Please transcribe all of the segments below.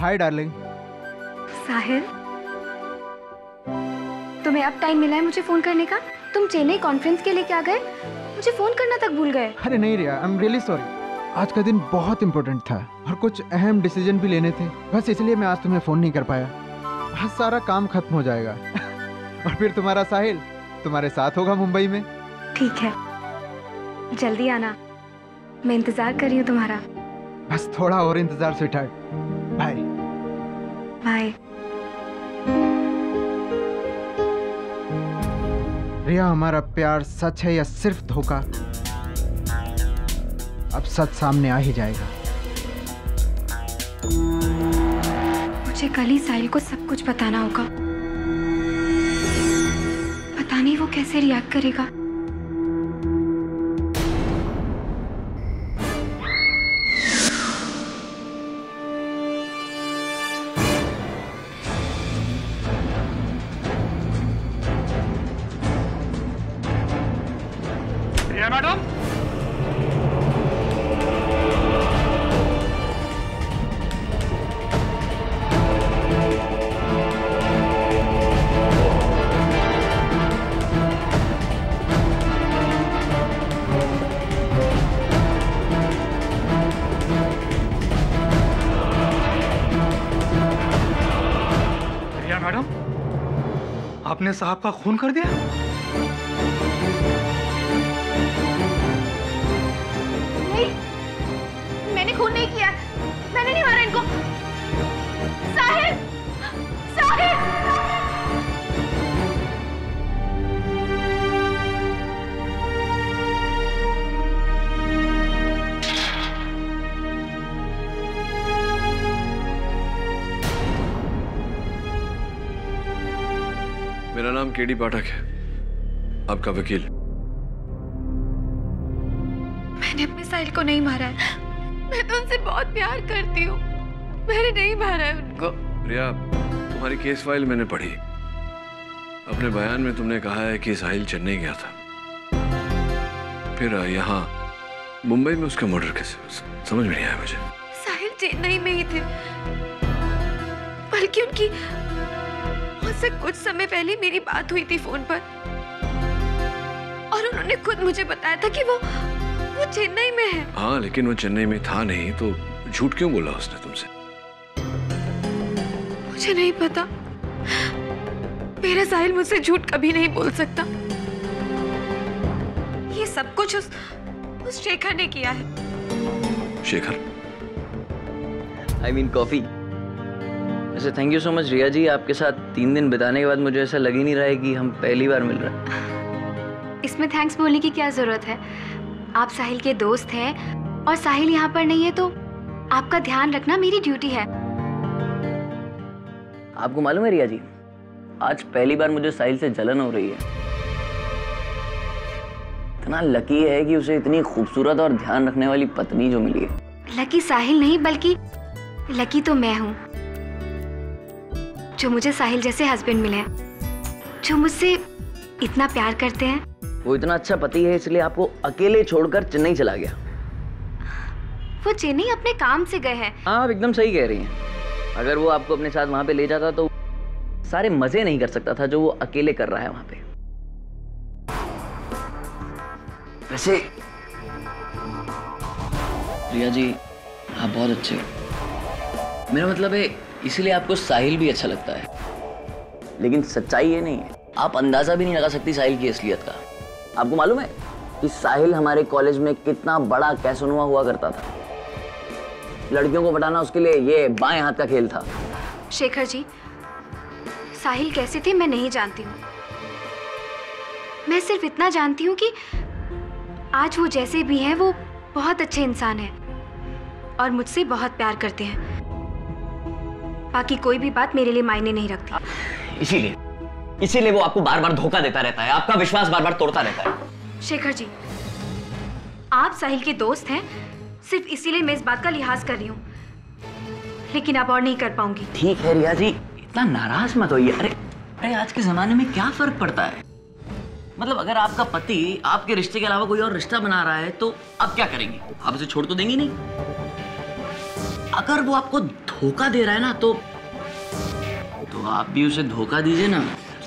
Hi darling. साहिल, तुम्हें अब time मिला है मुझे फोन करने का? तुम चेन्नई कॉन्फ्रेंस के लिए क्या गए, मुझे फोन करना तक भूल गए। अरे नहीं Riya, I am really sorry. आज का दिन बहुत इम्पोर्टेंट था और कुछ अहम डिसीजन भी लेने थे, बस इसलिए मैं आज तुम्हें फोन नहीं कर पाया। आज सारा काम खत्म हो जाएगा और फिर तुम्हारा साहिल तुम्हारे साथ होगा मुंबई में। ठीक है, जल्दी आना, मैं इंतजार कर रही हूँ तुम्हारा। बस थोड़ा और इंतजार स्वीटहार्ट। Bye bye. रिया, हमारा प्यार सच है या सिर्फ धोखा? अब सच सामने आ ही जाएगा। मुझे कल ही साहिल को सब कुछ बताना होगा। पता नहीं वो कैसे रिएक्ट करेगा। रिया मैडम, मैडम, आपने साहब का खून कर दिया? नहीं, मैंने खून नहीं किया, मैंने नहीं मारा इनको। साहिल, साहिल! मेरा नाम केडी पाठक है, आपका वकील। मैंने अपने साहिल को नहीं मारा है, मैं तो उनसे बहुत प्यार करती हूँ, मैंने नहीं मारा है उनको। रिया, तुम्हारी केस फाइल मैंने पढ़ी। अपने बयान में तुमने कहा है कि साहिल चेन्नई गया था, फिर यहाँ मुंबई में उसका मर्डर कैसे? समझ में नहीं आया मुझे। साहिल चेन्नई में ही थे, बल्कि उनकी मुझसे कुछ समय पहले मेरी बात हुई थी फोन पर और उन्होंने खुद मुझे बताया था कि वो चेन्नई में है। हाँ, लेकिन वो चेन्नई में था नहीं तो झूठ क्यों बोला उसने तुमसे? मुझे नहीं पता, मेरा साहिल मुझसे झूठ कभी नहीं बोल सकता। ये सब कुछ उस शेखर ने किया है। शेखर? I mean coffee. वैसे thank you so much Riya ji, आपके साथ 3 दिन बिताने के बाद मुझे ऐसा लग ही नहीं रहा है कि हम पहली बार मिल रहे हैं। इसमें थैंक्स बोलने की क्या जरूरत है? आप साहिल के दोस्त हैं और साहिल यहाँ पर नहीं है तो आपका ध्यान रखना मेरी ड्यूटी है। आपको मालूम है रिया जी, आज पहली बार मुझे साहिल से जलन हो रही है। इतना लकी है कि उसे इतनी खूबसूरत और ध्यान रखने वाली पत्नी जो मिली है। लकी साहिल नहीं, बल्कि लकी तो मैं हूँ जो मुझे साहिल जैसे हस्बैंड मिले हैं, जो मुझसे इतना प्यार करते हैं। वो इतना अच्छा पति है इसलिए आपको अकेले छोड़कर चेन्नई चला गया। वो चेन्नई अपने काम से गए हैं। हाँ, आप एकदम सही कह रही हैं। अगर वो आपको अपने साथ वहां पे ले जाता तो सारे मजे नहीं कर सकता था जो वो अकेले कर रहा है वहां पे। वैसे रिया जी, आप बहुत अच्छे हो। मेरा मतलब है इसलिए आपको साहिल भी अच्छा लगता है, लेकिन सच्चाई ये नहीं है। आप अंदाजा भी नहीं लगा सकती साहिल की असलियत का। आपको मालूम है कि साहिल हमारे कॉलेज में कितना बड़ा कैसोनुआ हुआ करता था। लड़कियों को पटाना उसके लिए ये बाएं हाथ का खेल था। शेखर जी, साहिल कैसे थे मैं नहीं जानती हूँ। मैं सिर्फ इतना जानती हूँ कि आज वो जैसे भी हैं वो बहुत अच्छे इंसान हैं और मुझसे बहुत प्यार करते हैं। बाकी कोई भी बात मेरे लिए मायने नहीं रखती। इसीलिए वो आपको बार बार धोखा देता रहता है, आपका विश्वास बार बार तोड़ता रहता है। शेखर जी, आप साहिल के दोस्त हैं, सिर्फ इसीलिए मैं इस बात का लिहाज कर रही हूँ, लेकिन अब और नहीं कर पाऊंगी। ठीक है रिया जी, इतना नाराज मत होइए। अरे आज के जमाने में क्या फर्क पड़ता है? मतलब अगर आपका पति आपके रिश्ते के अलावा कोई और रिश्ता बना रहा है तो आप क्या करेंगी? आप उसे छोड़ तो देंगी नहीं। अगर वो आपको धोखा दे रहा है ना तो आप भी उसे धोखा दीजिए ना।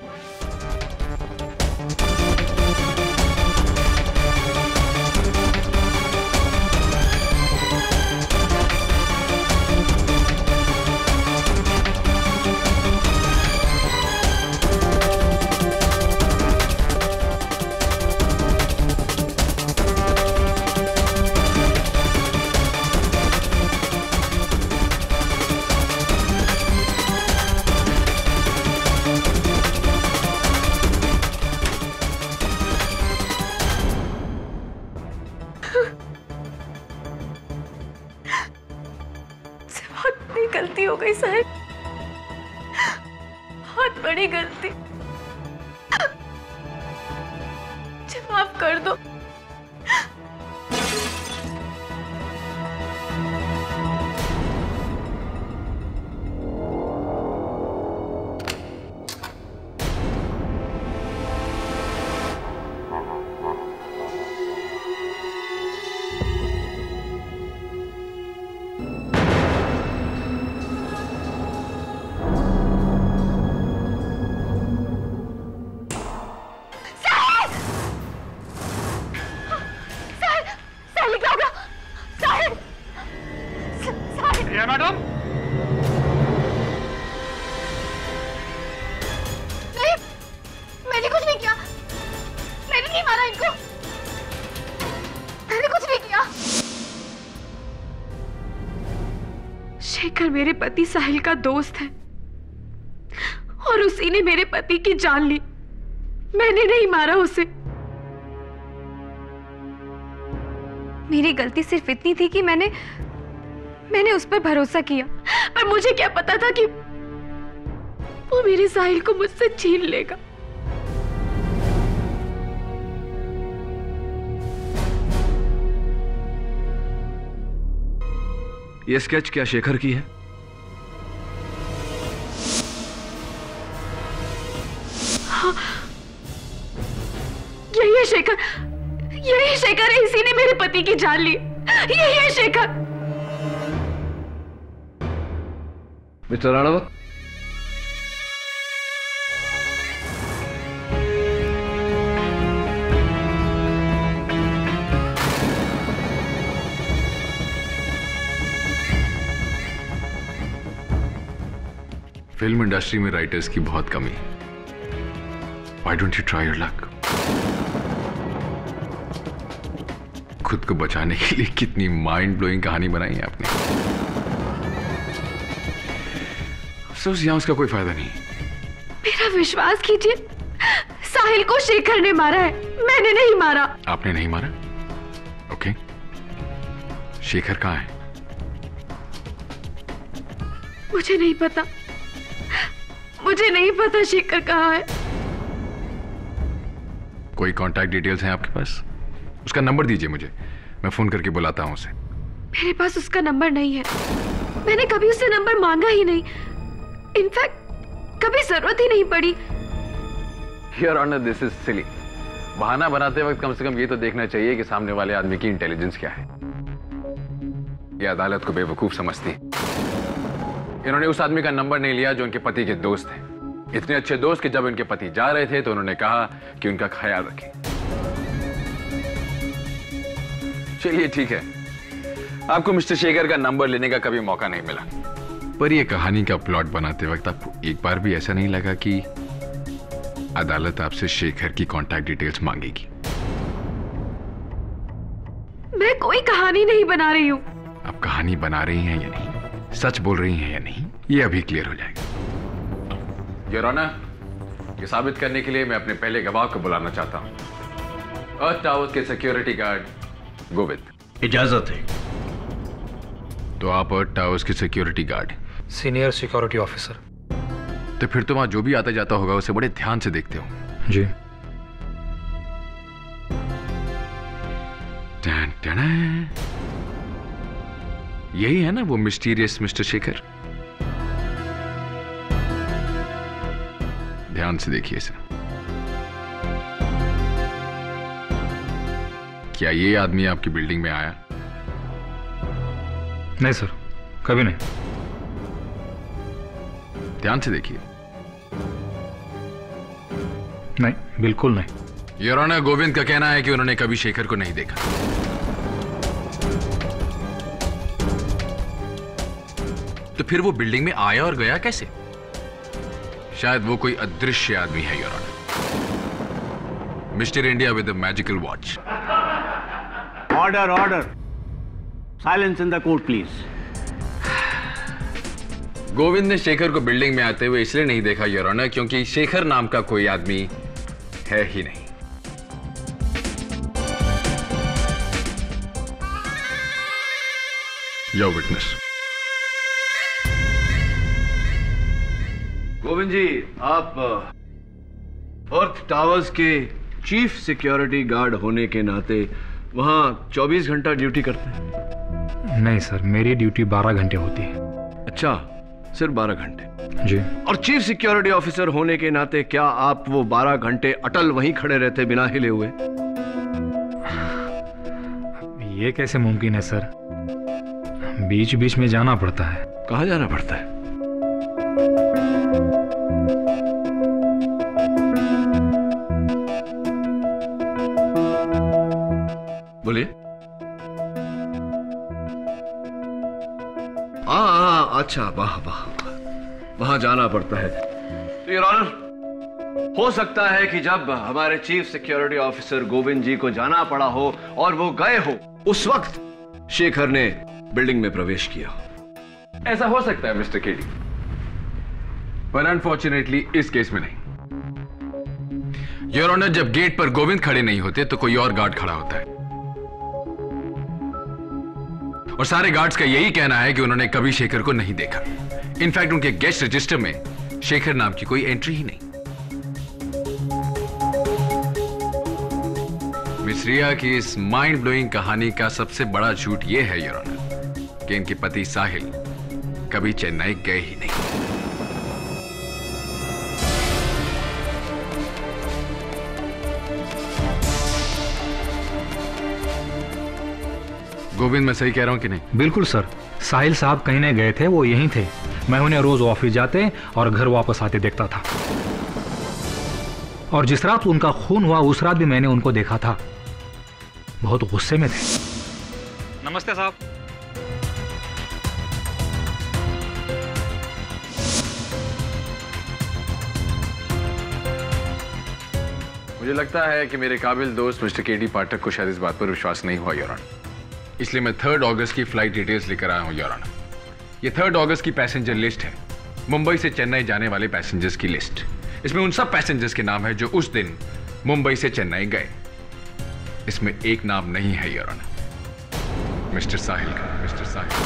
गलती हो गई साहिल, बहुत बड़ी गलती। मुझे माफ कर दो। मैडम, नहीं, मैंने कुछ नहीं किया। मैंने नहीं मारा इनको। मैंने कुछ नहीं किया। शेखर मेरे पति साहिल का दोस्त है और उसी ने मेरे पति की जान ली। मैंने नहीं मारा उसे। मेरी गलती सिर्फ इतनी थी कि मैंने उस पर भरोसा किया, पर मुझे क्या पता था कि वो मेरे साहिल को मुझसे छीन लेगा। ये स्केच क्या शेखर की है? हाँ, यही है शेखर। यही शेखर है। इसी ने मेरे पति की जान ली। यही है Shekhar. Mister Ranawat, film industry में राइटर्स की बहुत कमी है। Why don't you try your luck? खुद को बचाने के लिए कितनी माइंड ब्लोइंग कहानी बनाई है आपने। अफसोस यहां उसका कोई फायदा नहीं। मेरा विश्वास कीजिए, साहिल को शेखर ने मारा है, मैंने नहीं मारा। आपने नहीं मारा? ओके। शेखर कहां है? मुझे नहीं पता। मुझे नहीं पता शेखर कहां है। कोई कांटेक्ट डिटेल्स हैं आपके पास? उसका नंबर दीजिए मुझे, मैं फोन करके बुलाता हूं उसे। मेरे पास उसका नंबर नहीं है। मैंने कभी उससे नंबर मांगा ही नहीं। इनफैक्ट कभी जरूरत ही नहीं पड़ी। Your honour, this is silly. बहाना बनाते वक्त कम से कम ये तो देखना चाहिए कि सामने वाले आदमी की इंटेलिजेंस क्या है। ये अदालत को बेवकूफ समझती है। इन्होंने उस आदमी का नंबर नहीं लिया जो उनके पति के दोस्त हैं। इतने अच्छे दोस्त कि जब उनके पति जा रहे थे तो उन्होंने कहा कि उनका ख्याल रखें। चलिए ठीक है, आपको मिस्टर शेखर का नंबर लेने का कभी मौका नहीं मिला, पर यह कहानी का प्लॉट बनाते वक्त आपको एक बार भी ऐसा नहीं लगा कि अदालत आपसे शेखर की कांटेक्ट डिटेल्स मांगेगी? मैं कोई कहानी नहीं बना रही हूं। आप कहानी बना रही हैं या नहीं, सच बोल रही हैं या नहीं, ये अभी क्लियर हो जाएगा। योर ऑनर, ये साबित करने के लिए मैं अपने पहले गवाह को बुलाना चाहता हूं। अर्थ टावर के सिक्योरिटी गार्ड गोविंद। इजाजत है। तो आप अर्थ टावर्स के security guard? Senior security officer. तो फिर तो वहां जो भी आता जाता होगा उसे बड़े ध्यान से देखते हो? जी। टन टन। यही है ना वो मिस्टीरियस मिस्टर शेखर? ध्यान से देखिए इसे। क्या ये आदमी आपकी बिल्डिंग में आया? नहीं सर, कभी नहीं। ध्यान से देखिए। नहीं, बिल्कुल नहीं। योर ऑनर, गोविंद का कहना है कि उन्होंने कभी शेखर को नहीं देखा। तो फिर वो बिल्डिंग में आया और गया कैसे? शायद वो कोई अदृश्य आदमी है your honour. Mister India with the magical watch. Order order, silence in the court please. Govind ने शेखर को बिल्डिंग में आते हुए इसलिए नहीं देखा योर ऑनर क्योंकि शेखर नाम का कोई आदमी है ही नहीं। Your witness. गोविंद जी, आप अर्थ टावर्स के चीफ सिक्योरिटी गार्ड होने के नाते वहां 24 घंटा ड्यूटी करते हैं? नहीं सर, मेरी ड्यूटी 12 घंटे होती है। अच्छा, सिर्फ 12 घंटे? जी। और चीफ सिक्योरिटी ऑफिसर होने के नाते क्या आप वो 12 घंटे अटल वहीं खड़े रहते बिना हिले हुए? ये कैसे मुमकिन है सर? बीच बीच में जाना पड़ता है। कहाँ जाना पड़ता है? बोलिए। अच्छा, वाह वाह, वहां जाना पड़ता है। तो योर ऑनर, हो सकता है कि जब हमारे chief security officer Govind ji को जाना पड़ा हो और वो गए हो, उस वक्त शेखर ने बिल्डिंग में प्रवेश किया। ऐसा हो सकता है मिस्टर केडी, पर अनफॉर्चुनेटली इस केस में नहीं। योर ऑनर, जब गेट पर गोविंद खड़े नहीं होते तो कोई और गार्ड खड़ा होता है, और सारे गार्ड्स का यही कहना है कि उन्होंने कभी शेखर को नहीं देखा। इनफैक्ट उनके गेस्ट रजिस्टर में शेखर नाम की कोई एंट्री ही नहीं। मिस रिया की इस माइंड ब्लोइंग कहानी का सबसे बड़ा झूठ यह है योर ऑनर कि इनके पति साहिल कभी चेन्नई गए ही नहीं। गोविंद, मैं सही कह रहा हूं कि नहीं? बिल्कुल सर, साहिल साहब कहीं नहीं गए थे, वो यहीं थे। मैं उन्हें रोज ऑफिस जाते और घर वापस आते देखता था, और जिस रात उनका खून हुआ उस रात भी मैंने उनको देखा था। बहुत गुस्से में थे। नमस्ते साहब। मुझे लगता है कि मेरे काबिल दोस्त मिस्टर केडी पाठक को शायद इस बात पर विश्वास नहीं हुआ योर ऑनर, इसलिए मैं 3 अगस्त की फ्लाइट डिटेल्स लेकर आया हूं योर ऑनर। ये 3 अगस्त की पैसेंजर लिस्ट है, मुंबई से चेन्नई जाने वाले पैसेंजर्स की लिस्ट। इसमें उन सब पैसेंजर्स के नाम है जो उस दिन मुंबई से चेन्नई गए। इसमें एक नाम नहीं है योर ऑनर, मिस्टर साहिल का। मिस्टर साहिल।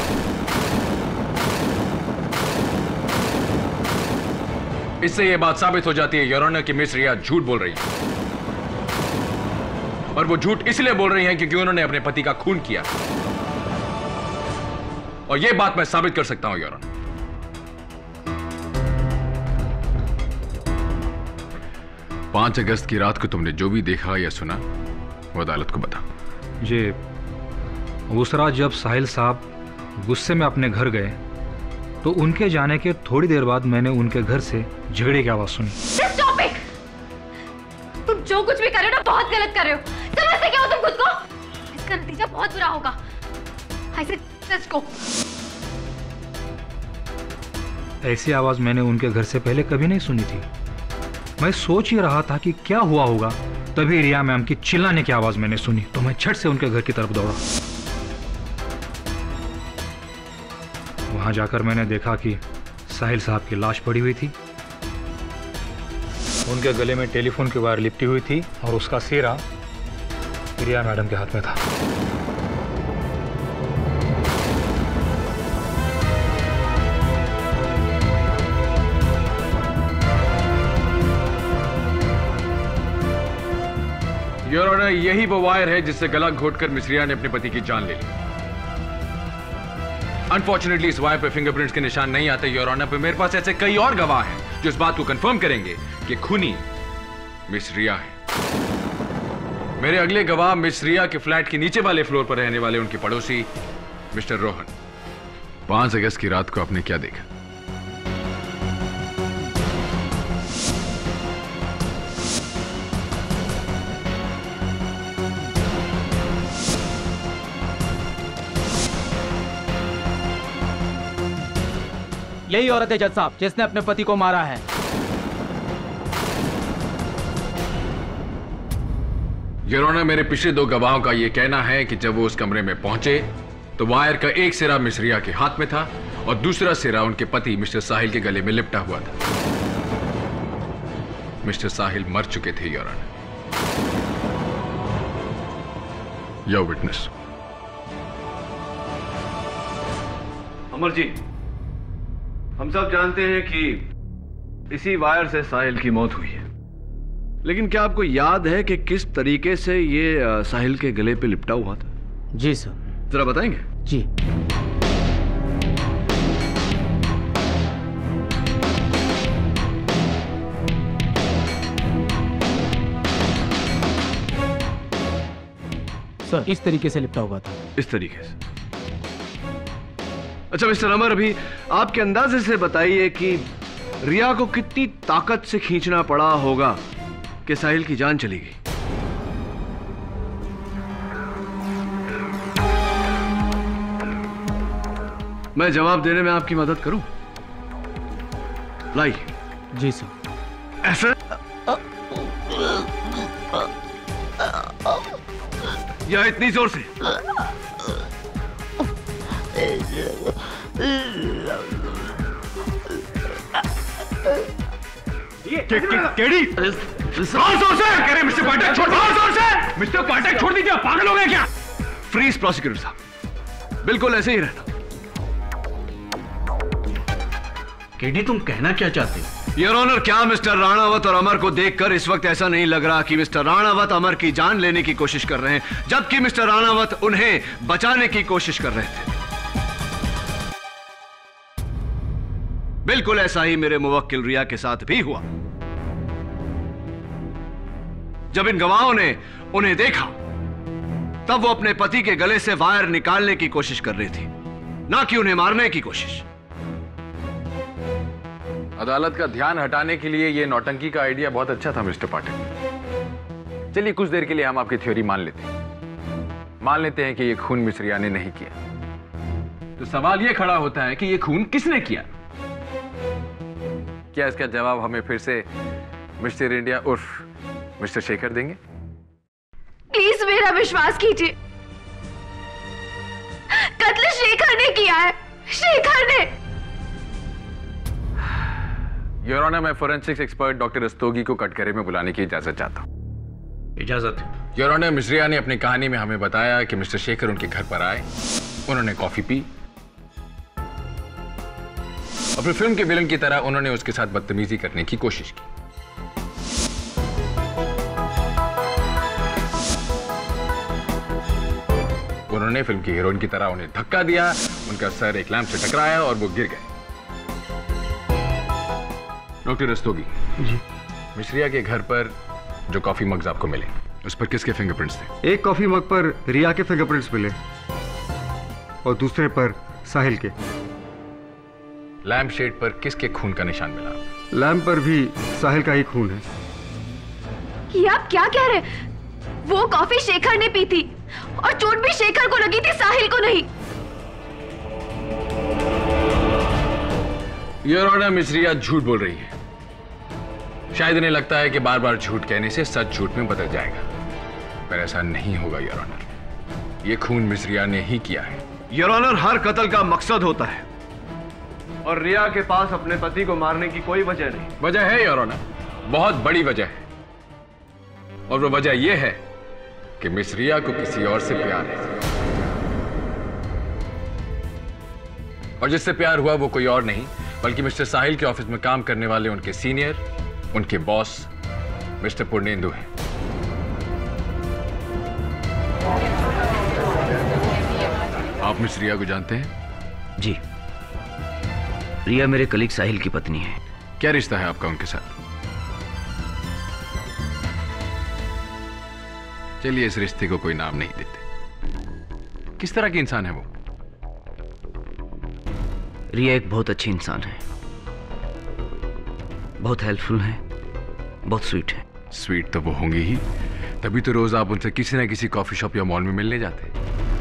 इससे यह बात साबित हो जाती है योर ऑनर कि मिस रिया झूठ बोल रही है, और वो झूठ इसलिए बोल रही हैं क्योंकि उन्होंने अपने पति का खून किया, और यह बात मैं साबित कर सकता हूं योर ऑनर। 5 अगस्त की रात को तुमने जो भी देखा या सुना वो अदालत को बता। जी, उस रात जब साहिल साहब गुस्से में अपने घर गए तो उनके जाने के थोड़ी देर बाद मैंने उनके घर से झगड़े की आवाज सुनी। Stop it! तुम जो कुछ भी कर रहे हो ना बहुत गलत कर रहे हो। समझते क्या हो तुम खुद को? इसका नतीजा बहुत बुरा होगा। I said, let's go. ऐसी आवाज मैंने उनके घर से पहले कभी नहीं सुनी थी। मैं सोच ही रहा था कि क्या हुआ होगा, तभी रिया मैम की चिल्लाने की आवाज मैंने सुनी, तो मैं झट से उनके घर की तरफ दौड़ा। वहां जाकर मैंने देखा कि साहिल साहब की लाश पड़ी हुई थी, उनके गले में टेलीफोन की वायर लिपटी हुई थी, और उसका सिरा रिया मैडम के हाथ में था। योर ऑनर, यही वो वायर है जिससे गला घोटकर मिस रिया ने अपने पति की जान ले ली। अनफॉर्चुनेटली इस वायर पे फिंगरप्रिंट्स के निशान नहीं आते योर ऑनर, पर मेरे पास ऐसे कई और गवाह हैं जो इस बात को कंफर्म करेंगे कि खूनी मिस रिया है। मेरे अगले गवाह मिस रिया के फ्लैट के नीचे वाले फ्लोर पर रहने वाले उनके पड़ोसी मिस्टर रोहन। 5 अगस्त की रात को आपने क्या देखा? यही औरत है जज साहब जिसने अपने पति को मारा है। योर ऑनर, मेरे पिछले 2 गवाहों का यह कहना है कि जब वो उस कमरे में पहुंचे तो वायर का एक सिरा मिस रिया के हाथ में था और दूसरा सिरा उनके पति मिस्टर साहिल के गले में लिपटा हुआ था। मिस्टर साहिल मर चुके थे your honour. Your witness. Amar ji, हम सब जानते हैं कि इसी वायर से साहिल की मौत हुई है, लेकिन क्या आपको याद है कि किस तरीके से ये साहिल के गले पे लिपटा हुआ था? जी सर। जरा बताएंगे? जी। सर, इस तरीके से लिपटा हुआ था। इस तरीके से? अच्छा मिस्टर अमर, अभी आपके अंदाजे से बताइए कि रिया को कितनी ताकत से खींचना पड़ा होगा कि साहिल की जान चली गई। मैं जवाब देने में आपकी मदद करूं? लाइए। जी सर। ऐसा या इतनी जोर से? केडी जोर से कह रहे मिस्टर पाठक छोड़ दो। जोर से मिस्टर पाठक छोड़ दीजिए, पागल हो गए क्या? फ्रीज प्रोसिक्यूटर साहब, बिल्कुल ऐसे ही रहना। केडी, तुम कहना क्या चाहते हो? योर ऑनर, क्या मिस्टर राणावत और अमर को देखकर इस वक्त ऐसा नहीं लग रहा कि मिस्टर राणावत अमर की जान लेने की कोशिश कर रहे हैं, जबकि मिस्टर राणावत उन्हें बचाने की कोशिश कर रहे थे? बिल्कुल ऐसा ही मेरे मुवक्किल रिया के साथ भी हुआ। जब इन गवाहों ने उन्हें देखा तब वो अपने पति के गले से वायर निकालने की कोशिश कर रही थी, ना कि उन्हें मारने की कोशिश। अदालत का ध्यान हटाने के लिए यह नौटंकी का आइडिया बहुत अच्छा था मिस्टर पाठक। चलिए कुछ देर के लिए हम आपकी थ्योरी मान लेते हैं। मान लेते हैं कि यह खून मिस रिया ने नहीं किया। तो सवाल यह खड़ा होता है कि यह खून किसने किया? क्या इसका जवाब हमें फिर से मिस्टर इंडिया उर्फ मिस्टर शेखर देंगे? प्लीज मेरा विश्वास कीजिए, कत्ल शेखर ने किया है। शेखर ने। योर ऑनर, मैं फोरेंसिक्स एक्सपर्ट डॉक्टर रस्तोगी को कटघरे में बुलाने की इजाजत चाहता हूं। इजाजत। योर ऑनर, मिस रिया ने अपनी कहानी में हमें बताया कि मिस्टर शेखर उनके घर पर आए, उन्होंने कॉफी पी, अपनी फिल्म के विलन की तरह उन्होंने उसके साथ बदतमीजी करने की कोशिश की। उन्होंने फिल्म की हीरोइन की तरह उन्हें धक्का दिया, उनका सर एक लैंप से टकराया और वो गिर गए। डॉक्टर रस्तोगी जी, मिस रिया के घर पर जो कॉफी मग्स आपको मिले उस पर किसके फिंगरप्रिंट्स थे? एक कॉफी मग पर रिया के फिंगरप्रिंट्स मिले और दूसरे पर साहिल के। लैंप शेड पर किसके खून का निशान मिला? लैंप पर भी साहिल का ही खून है। ये आप क्या कह रहे हैं? वो कॉफी शेखर ने पी थी और चोट भी शेखर को लगी थी, साहिल को नहीं। योर ऑनर, मिस रिया झूठ बोल रही है। शायद इन्हें लगता है कि बार बार झूठ कहने से सच झूठ में बदल जाएगा, पर ऐसा नहीं होगा योर ऑनर। ये खून मिस रिया ने ही किया है। योर ऑनर, हर कत्ल का मकसद होता है और रिया के पास अपने पति को मारने की कोई वजह नहीं। वजह है योर ऑनर, बहुत बड़ी वजह है, और वो वजह यह है कि मिस रिया को किसी और से प्यार है, और जिससे प्यार हुआ वो कोई और नहीं बल्कि मिस्टर साहिल के ऑफिस में काम करने वाले उनके सीनियर, उनके बॉस मिस्टर पूर्णेंदु हैं। आप मिस रिया को जानते हैं? जी, रिया मेरे कलीग साहिल की पत्नी है। क्या रिश्ता है आपका उनके साथ? चलिए इस रिश्ते को कोई नाम नहीं देते। किस तरह की इंसान है वो? रिया एक बहुत अच्छी इंसान है, बहुत हेल्पफुल है, बहुत स्वीट है। स्वीट तो वो होंगी ही, तभी तो रोज आप उनसे किसी ना किसी कॉफी शॉप या मॉल में मिलने जाते।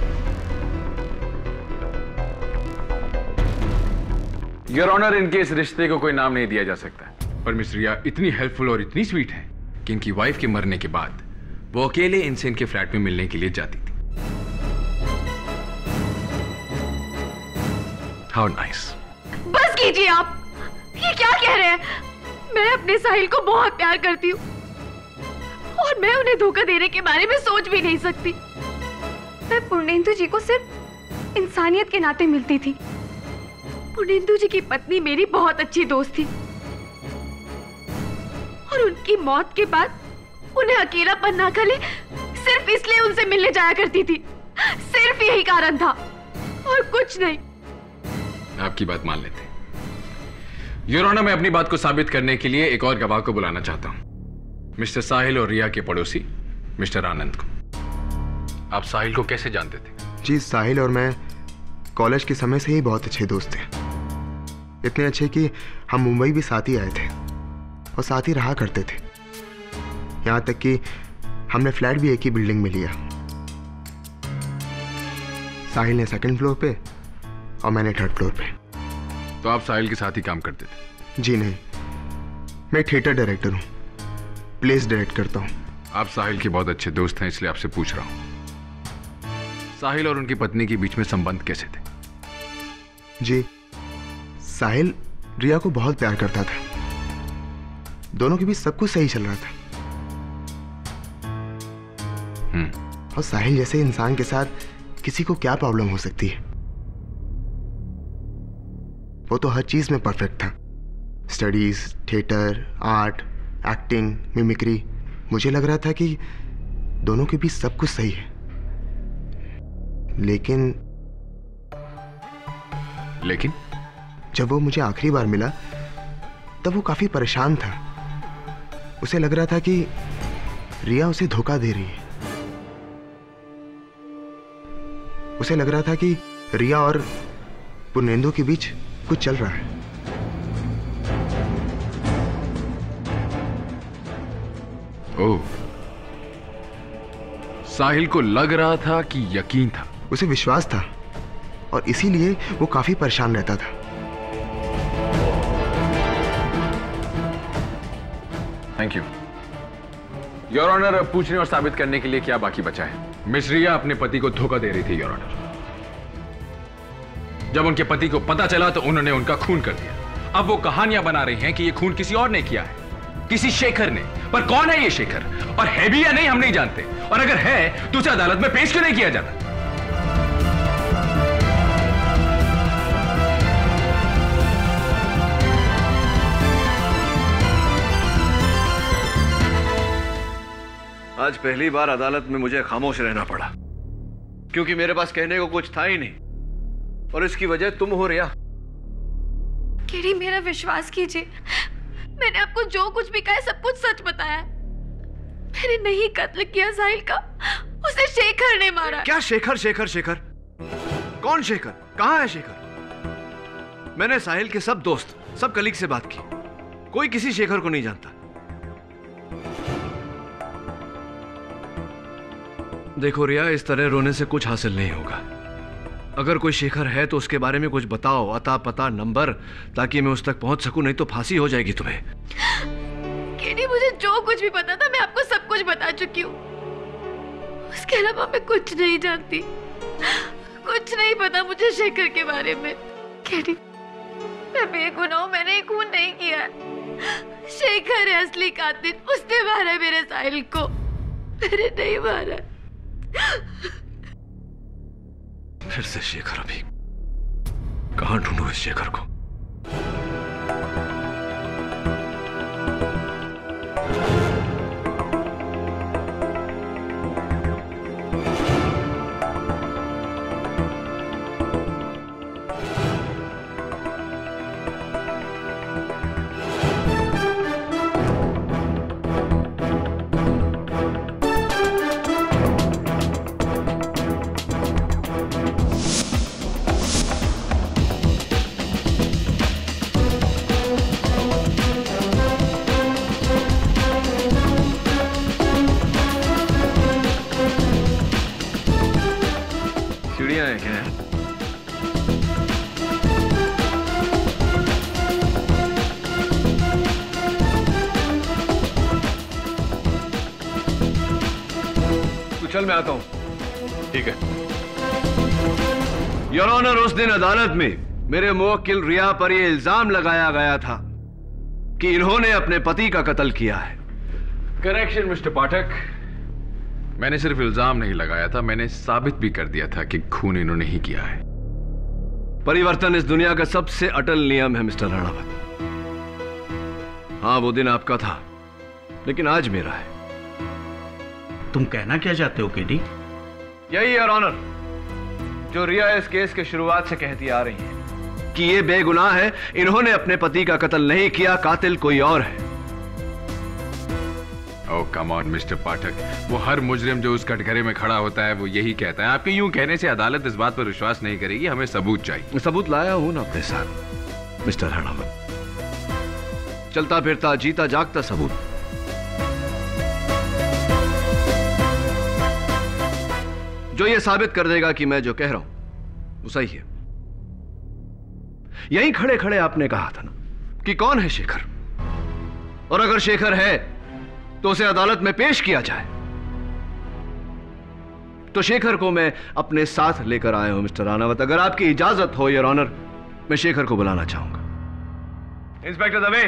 योर ऑनर, इनके इस रिश्ते को कोई नाम नहीं दिया जा सकता, पर मिस रिया इतनी हेल्पफुल और इतनी स्वीट है कि इनकी वाइफ के मरने के बाद वो अकेले इनसे इनके फ्लैट में मिलने के लिए जाती थी। How nice. बस कीजिए आप, ये क्या कह रहे हैं? मैं अपने साहिल को बहुत प्यार करती हूँ और मैं उन्हें धोखा देने के बारे में सोच भी नहीं सकती। मैं पूर्णेंदु जी को सिर्फ इंसानियत के नाते मिलती थी। पूर्णेंदु जी की पत्नी मेरी बहुत अच्छी दोस्त थी और उनकी मौत के बाद उन्हें अकेलापन ना खले सिर्फ इसलिए उनसे मिलने जाया करती थी। सिर्फ यही कारण था और कुछ नहीं। आपकी बात मान लेते हैं। योर ऑनर, मैं अपनी बात को साबित करने के लिए एक और गवाह को बुलाना चाहता हूं, मिस्टर साहिल और रिया के पड़ोसी मिस्टर आनंद को। आप साहिल को कैसे जानते थे? जी, साहिल और मैं कॉलेज के समय से ही बहुत अच्छे दोस्त थे। इतने अच्छे कि हम मुंबई भी साथ ही आए थे और साथ ही रहा करते थे। यहाँ तक कि हमने फ्लैट भी एक ही बिल्डिंग में लिया। साहिल ने सेकंड फ्लोर पे और मैंने थर्ड फ्लोर पे। तो आप साहिल के साथ ही काम करते थे? जी नहीं, मैं थिएटर डायरेक्टर हूँ, प्लेस डायरेक्ट करता हूँ। आप साहिल के बहुत अच्छे दोस्त हैं, इसलिए आपसे पूछ रहा हूँ, साहिल और उनकी पत्नी के बीच में संबंध कैसे थे? जी, साहिल रिया को बहुत प्यार करता था। दोनों के बीच सब कुछ सही चल रहा था। और साहिल जैसे इंसान के साथ किसी को क्या प्रॉब्लम हो सकती है? वो तो हर चीज में परफेक्ट था। Studies, theatre, art, acting, mimicry. मुझे लग रहा था कि दोनों के बीच सब कुछ सही है। लेकिन जब वो मुझे आखिरी बार मिला तब वो काफी परेशान था। उसे लग रहा था कि रिया उसे धोखा दे रही है। उसे लग रहा था कि रिया और पूर्णेंदु के बीच कुछ चल रहा है। ओह, साहिल को लग रहा था कि यकीन था? उसे विश्वास था और इसीलिए वो काफी परेशान रहता था। Thank you your honour. पूछने और साबित करने के लिए क्या बाकी बचा है? मिस रिया अपने पति को धोखा दे रही थी योर ऑनर। जब उनके पति को पता चला तो उन्होंने उनका खून कर दिया। अब वो कहानियां बना रही हैं कि ये खून किसी और ने किया है, किसी शेखर ने। पर कौन है ये शेखर, और है भी या नहीं हम नहीं जानते। और अगर है तो उसे अदालत में पेश क्यों नहीं किया जाता? आज पहली बार अदालत में मुझे खामोश रहना पड़ा, क्योंकि मेरे पास कहने को कुछ था ही नहीं, और इसकी वजह तुम हो रिया। केडी, मेरा विश्वास कीजिए, मैंने आपको जो कुछ भी कहा है सब कुछ सच बताया। मैंने नहीं कत्ल किया साहिल का, उसे शेखर ने मारा। क्या शेखर? शेखर शेखर कौन शेखर? कहां है शेखर? मैंने साहिल के सब दोस्त, सब कलीग से बात की, कोई किसी शेखर को नहीं जानता। देखो रिया, इस तरह रोने से कुछ हासिल नहीं होगा। अगर कोई शेखर है तो उसके बारे में कुछ बताओ, अता पता, नंबर, ताकि मैं उस तक पहुंच सकूं, नहीं तो फांसी हो जाएगी तुम्हें। केडी, मुझे जो कुछ भी पता था मैं आपको सब कुछ बता चुकी हूँ। उसके अलावा मैं कुछ नहीं जानती, कुछ नहीं पता मुझे शेखर के बारे में। केडी, मैं बेगुनाह हूं, मैंने खून नहीं किया। शेखर है असली कातिल, उसने मारा मेरे साहिल को, मैंने नहीं मारा। फिर से शेखर, अभी कहां ढूंढूं इस शेखर को? सीढ़ियां हैं क्या? तू चल, मैं आता हूं। ठीक है। योर ऑनर, उस दिन अदालत में मेरे मुवक्किल रिया पर यह इल्जाम लगाया गया था कि इन्होंने अपने पति का कत्ल किया है। करेक्शन मिस्टर पाठक, मैंने सिर्फ इल्जाम नहीं लगाया था, मैंने साबित भी कर दिया था कि खून इन्होंने ही किया है। परिवर्तन इस दुनिया का सबसे अटल नियम है मिस्टर राणावत। हाँ, वो दिन आपका था, लेकिन आज मेरा है। तुम कहना क्या चाहते हो केडी? यही है ऑनर, जो रिया इस केस के शुरुआत से कहती आ रही है कि ये बेगुनाह है, इन्होंने अपने पति का कत्ल नहीं किया, कातिल कोई और है। ओह कम ऑन मिस्टर पाठक, वो हर मुजरिम जो उस कटघरे में खड़ा होता है वो यही कहता है। आपके यूं कहने से अदालत इस बात पर विश्वास नहीं करेगी, हमें सबूत चाहिए। सबूत लाया हूं ना अपने साथ मिस्टर राणावत, चलता फिरता जीता जागता सबूत। जो ये साबित कर देगा कि मैं जो कह रहा हूं वो सही है। यहीं खड़े खड़े आपने कहा था ना कि कौन है शेखर, और अगर शेखर है तो उसे अदालत में पेश किया जाए। तो शेखर को मैं अपने साथ लेकर आया हूं मिस्टर राणावत। अगर आपकी इजाजत हो योर ऑनर, मैं शेखर को बुलाना चाहूंगा। इंस्पेक्टर दवे।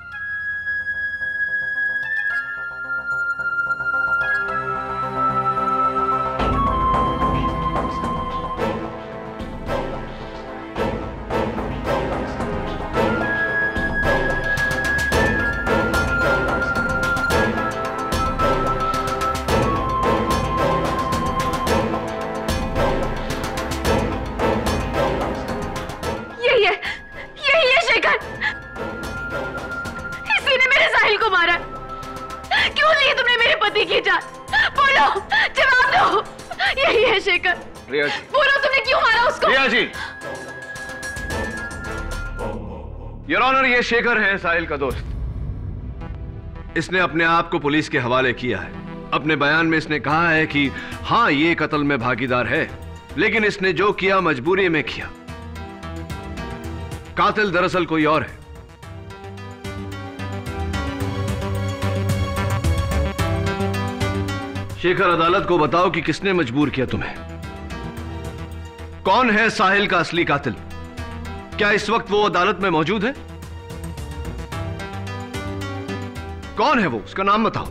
ये शेखर है साहिल का दोस्त। इसने अपने आप को पुलिस के हवाले किया है। अपने बयान में इसने कहा है कि हां, ये कत्ल में भागीदार है, लेकिन इसने जो किया मजबूरी में किया। कातिल दरअसल कोई और है। शेखर, अदालत को बताओ कि किसने मजबूर किया तुम्हें। कौन है साहिल का असली कातिल? क्या इस वक्त वो अदालत में मौजूद है? कौन है वो? उसका नाम बताओ।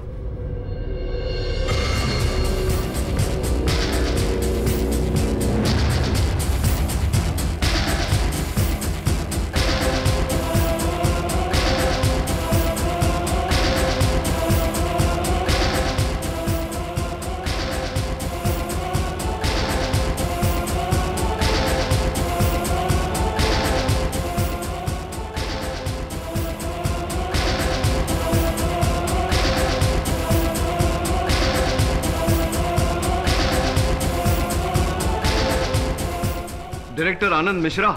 Director Anand Mishra.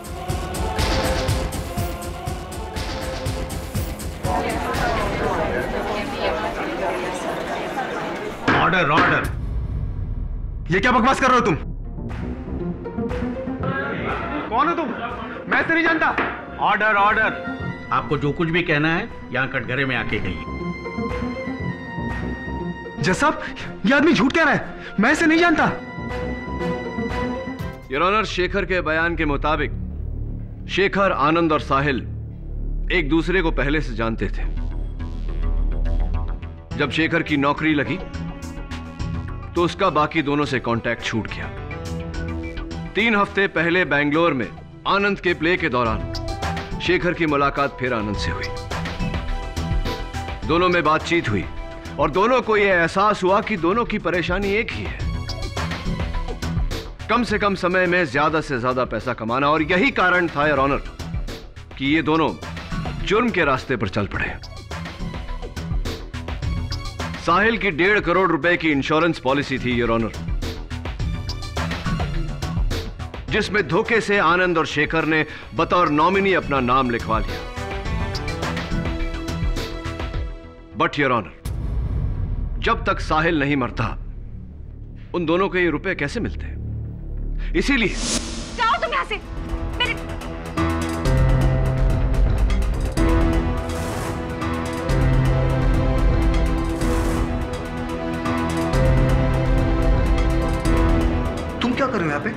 Order order. ये क्या बकवास कर रहे हो तुम? कौन हो तुम? मैं तो नहीं जानता। Order order. आपको जो कुछ भी कहना है यहां कटघरे में आके कहिए। जज साहब, ये आदमी झूठ कह रहा है, मैं इसे नहीं जानता। योर ऑनर, शेखर के बयान के मुताबिक शेखर, आनंद और साहिल एक दूसरे को पहले से जानते थे। जब शेखर की नौकरी लगी तो उसका बाकी दोनों से कांटेक्ट छूट गया। 3 हफ्ते पहले बेंगलोर में आनंद के प्ले के दौरान शेखर की मुलाकात फिर आनंद से हुई। दोनों में बातचीत हुई और दोनों को यह एहसास हुआ कि दोनों की परेशानी एक ही है, कम से कम समय में ज्यादा से ज्यादा पैसा कमाना। और यही कारण था योर ऑनर कि ये दोनों जुर्म के रास्ते पर चल पड़े। साहिल की 1.5 करोड़ रुपए की इंश्योरेंस पॉलिसी थी योर ऑनर, जिसमें धोखे से आनंद और शेखर ने बतौर नॉमिनी अपना नाम लिखवा लिया। बट योर ऑनर, जब तक साहिल नहीं मरता उन दोनों को ये रुपए कैसे मिलते? इसीलिए। जाओ तुम यहाँ से। मेरे तुम क्या कर रहे हो यहाँ पे?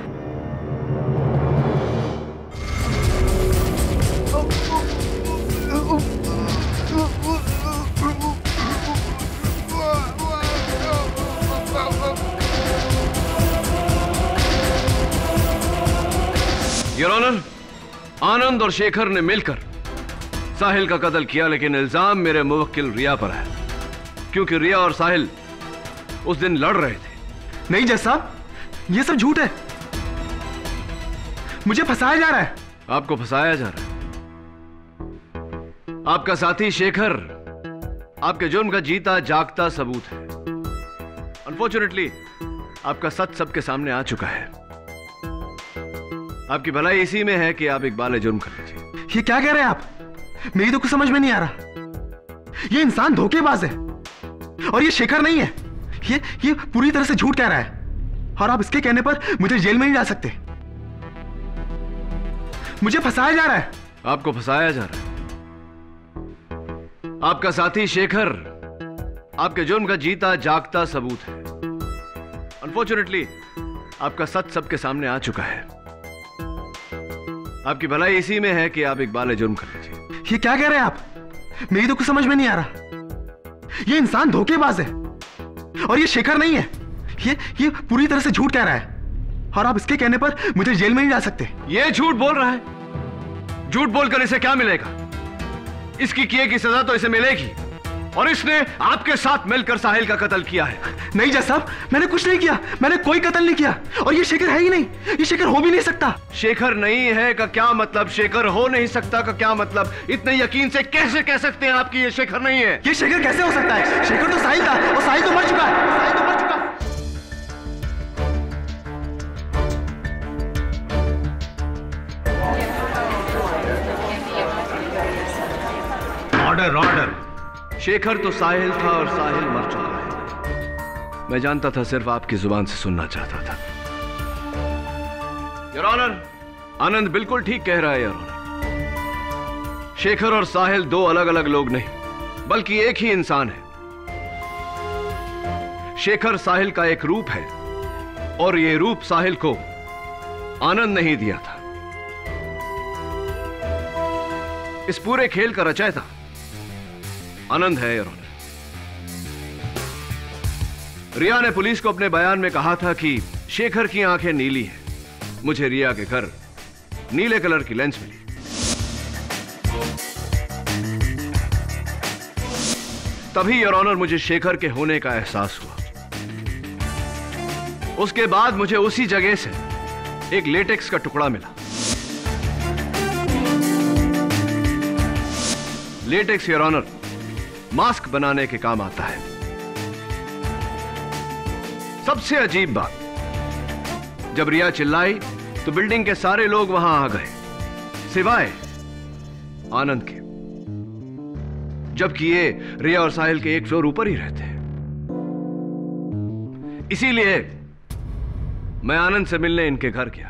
योर ऑनर, आनंद और शेखर ने मिलकर साहिल का कत्ल किया, लेकिन इल्जाम मेरे मुवक्किल रिया पर है, क्योंकि रिया और साहिल उस दिन लड़ रहे थे। नहीं जज साहब, ये सब झूठ है। मुझे फंसाया जा रहा है। आपको फंसाया जा रहा है? आपका साथी शेखर आपके जुर्म का जीता जागता सबूत है। अनफॉर्चुनेटली आपका सच सबके सामने आ चुका है। आपकी भलाई इसी में है कि आप इकबाल जुर्म कर लीजिए। ये क्या कह रहे हैं आप? मेरी तो कुछ समझ में नहीं आ रहा। ये इंसान धोखेबाज है और ये शेखर नहीं है। ये पूरी तरह से झूठ कह रहा है और आप इसके कहने पर मुझे जेल में नहीं जा सकते। मुझे फंसाया जा रहा है। आपको फंसाया जा रहा है? आपका साथी शेखर आपके जुर्म का जीता जागता सबूत है। अनफॉर्चुनेटली आपका सच सबके सामने आ चुका है। आपकी भलाई इसी में है कि आप इकबाल जुर्म कर लीजिए। ये क्या कह रहे हैं आप? मेरी तो कुछ समझ में नहीं आ रहा। ये इंसान धोखेबाज है और ये शेखर नहीं है। ये पूरी तरह से झूठ कह रहा है और आप इसके कहने पर मुझे जेल में नहीं जा सकते। ये झूठ बोल रहा है। झूठ बोलकर इसे क्या मिलेगा? इसकी किए की सजा तो इसे मिलेगी, और इसने आपके साथ मिलकर साहिल का कत्ल किया है। नहीं जज साहब, मैंने कुछ नहीं किया। मैंने कोई कत्ल नहीं किया और ये शेखर है ही नहीं। ये शेखर हो भी नहीं सकता। शेखर नहीं है का क्या मतलब? शेखर हो नहीं सकता का क्या मतलब? इतने यकीन से कैसे कह सकते हैं आप कि ये शेखर नहीं है? ये शेखर कैसे हो सकता है? शेखर तो साहिल था और साहिल तो मर चुका है। साहिल तो मर चुका है। Order order. शेखर तो साहिल था और साहिल मर चुका है। मैं जानता था, सिर्फ आपकी जुबान से सुनना चाहता था। योर ऑनर, आनंद बिल्कुल ठीक कह रहा है। योर ऑनर, शेखर और साहिल दो अलग अलग लोग नहीं, बल्कि एक ही इंसान है। शेखर साहिल का एक रूप है और यह रूप साहिल को आनंद नहीं दिया था। इस पूरे खेल का रचयिता आनंद है। योर ऑनर, रिया ने पुलिस को अपने बयान में कहा था कि शेखर की आंखें नीली हैं। मुझे रिया के घर नीले कलर की लेंस मिली। तभी योर ऑनर मुझे शेखर के होने का एहसास हुआ। उसके बाद मुझे उसी जगह से एक लेटेक्स का टुकड़ा मिला। लेटेक्स योर ऑनर मास्क बनाने के काम आता है। सबसे अजीब बात, जब रिया चिल्लाई तो बिल्डिंग के सारे लोग वहां आ गए, सिवाय आनंद के, जबकि ये रिया और साहिल के एक फ्लोर ऊपर ही रहते हैं। इसीलिए मैं आनंद से मिलने इनके घर गया।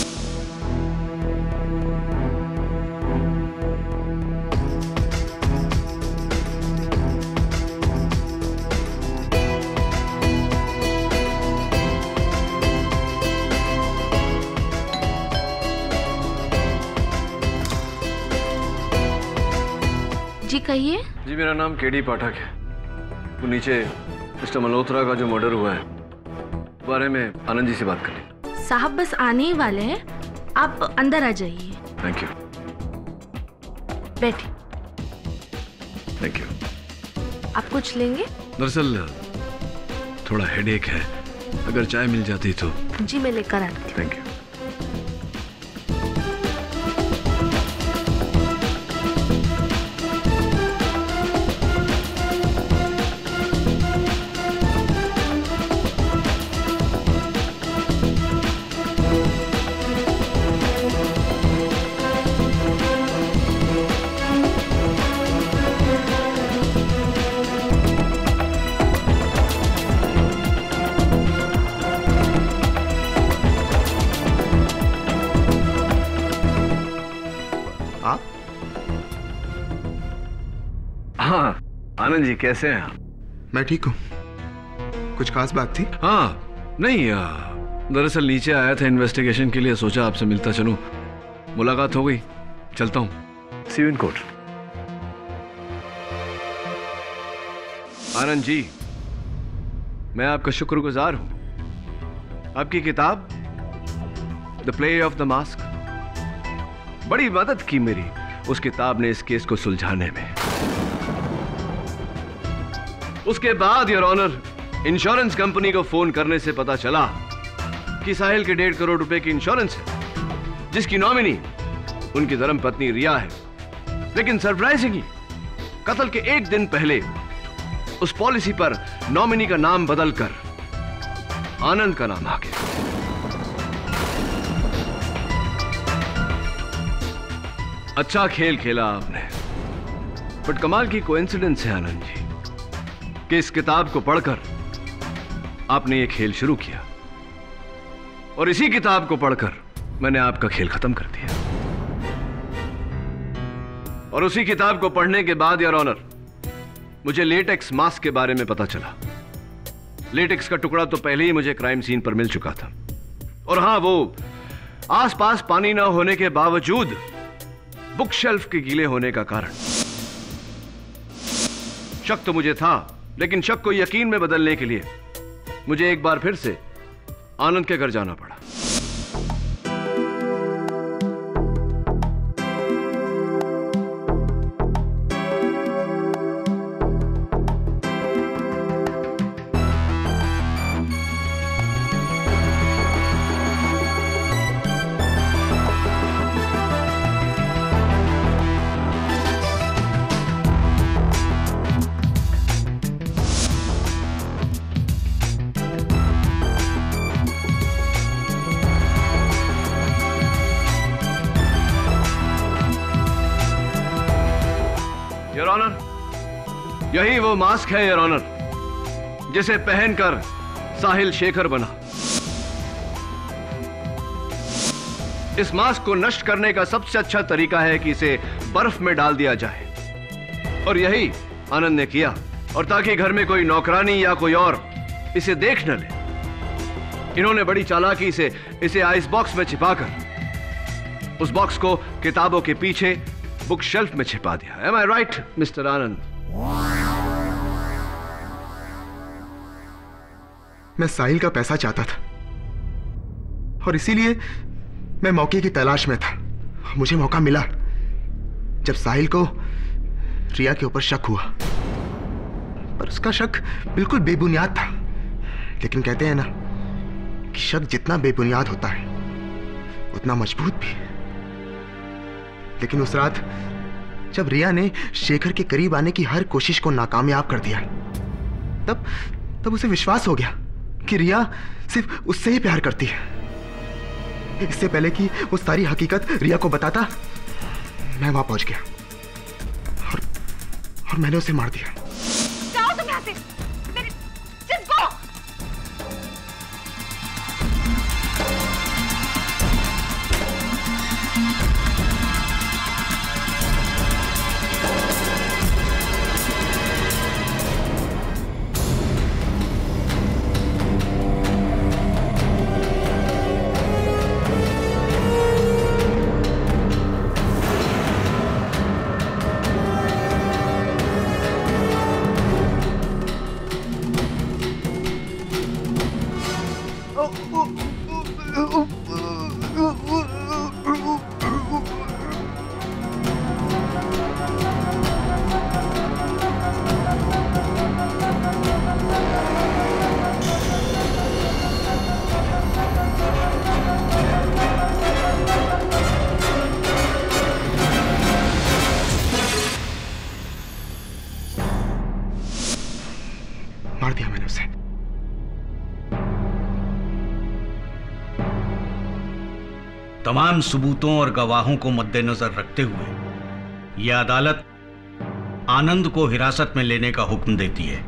जी कहिए। जी मेरा नाम केडी पाठक है। वो नीचे मिस्टर मल्होत्रा का जो मर्डर हुआ है बारे में आनंद जी से बात करनी। साहब बस आने ही वाले हैं, आप अंदर आ जाइए। Thank you. बैठिए। Thank you. आप कुछ लेंगे? दरअसल थोड़ा हेडेक है, अगर चाय मिल जाती तो। जी मैं लेकर आती हूँ। Thank you. हाँ आनंद जी, कैसे हैं आप? मैं ठीक हूँ। कुछ खास बात थी? हाँ नहीं, दरअसल नीचे आया था इन्वेस्टिगेशन के लिए, सोचा आपसे मिलता चलूं। मुलाकात हो गई, चलता हूं। सी you in court. Anand ji, मैं आपका शुक्रगुजार हूं। आपकी किताब the play of the mask बड़ी मदद की मेरी। उस किताब ने इस केस को सुलझाने में। उसके बाद योर ऑनर, इंश्योरेंस कंपनी को फोन करने से पता चला कि साहिल के 1.5 करोड़ रुपए की इंश्योरेंस है, जिसकी नॉमिनी उनकी धर्मपत्नी रिया है। लेकिन सरप्राइजिंगली कत्ल के 1 दिन पहले उस पॉलिसी पर नॉमिनी का नाम बदलकर आनंद का नाम आ गया। अच्छा खेल खेला आपने, बट कमाल की कोइंसिडेंस है आनंद जी कि इस किताब को पढ़कर आपने ये खेल शुरू किया और इसी किताब को पढ़कर मैंने आपका खेल खत्म कर दिया। और उसी किताब को पढ़ने के बाद योर ऑनर, मुझे लेटेक्स मास्क के बारे में पता चला। लेटेक्स का टुकड़ा तो पहले ही मुझे क्राइम सीन पर मिल चुका था। और हां, वो आसपास पानी ना होने के बावजूद बुक शेल्फ के गीले होने का कारण। शक तो मुझे था, लेकिन शक को यकीन में बदलने के लिए मुझे एक बार फिर से आनंद के घर जाना पड़ा। योर ऑनर, यही वो मास्क है योर ऑनर, जिसे पहनकर साहिल शेखर बना। इस मास्क को नष्ट करने का सबसे अच्छा तरीका है कि इसे बर्फ में डाल दिया जाए, और यही आनंद ने किया। और ताकि घर में कोई नौकरानी या कोई और इसे देख न ले, इन्होंने बड़ी चालाकी से इसे आइस बॉक्स में छिपाकर उस बॉक्स को किताबों के पीछे बुक शेल्फ में छिपा दिया। Am I right, mister Anand? मैं साहिल का पैसा चाहता था और इसीलिए मैं मौके की तलाश में था। मुझे मौका मिला जब साहिल को रिया के ऊपर शक हुआ, पर उसका शक बिल्कुल बेबुनियाद था। लेकिन कहते हैं ना कि शक जितना बेबुनियाद होता है उतना मजबूत भी। लेकिन उस रात जब रिया ने शेखर के करीब आने की हर कोशिश को नाकामयाब कर दिया, तब उसे विश्वास हो गया कि रिया सिर्फ उससे ही प्यार करती है। इससे पहले कि वो सारी हकीकत रिया को बताता, मैं वहां पहुंच गया और मैंने उसे मार दिया। जाओ तुम यहाँ से, just go! मार दिया मैंने उसे। तमाम सबूतों और गवाहों को मद्देनजर रखते हुए यह अदालत आनंद को हिरासत में लेने का हुक्म देती है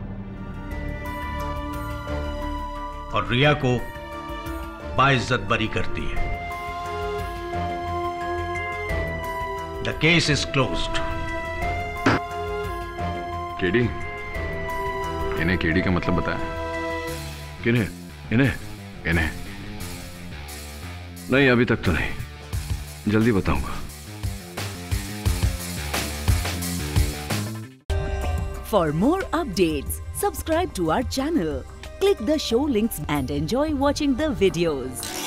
और रिया को बाइज्जत बरी करती है। The case is closed. KD, इन्हें केडी का मतलब बताया? किन्हें? इन्हें? इन्हें नहीं, अभी तक तो नहीं, जल्दी बताऊंगा। For more updates, subscribe to our channel, click the show links and enjoy watching the videos.